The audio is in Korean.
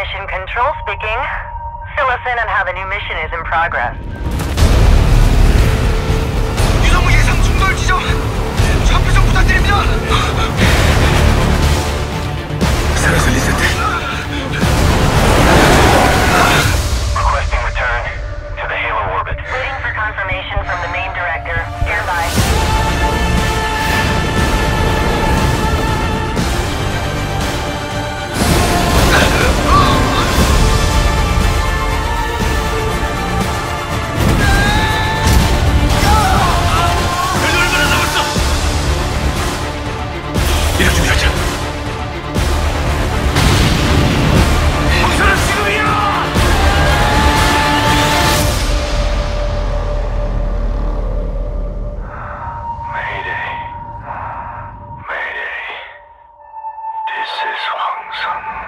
Mission Control speaking. Fill us in on how the new mission is in progress. 유성 예상 충돌 지점! 좌표 좀 부탁드립니다! 살아서 리셋. Requesting return to the Halo orbit. Waiting for confirmation from the main director. Stand by. 이럴 준비하자. 박사는 지금이야! Mayday. Mayday. This is Hwang Sun.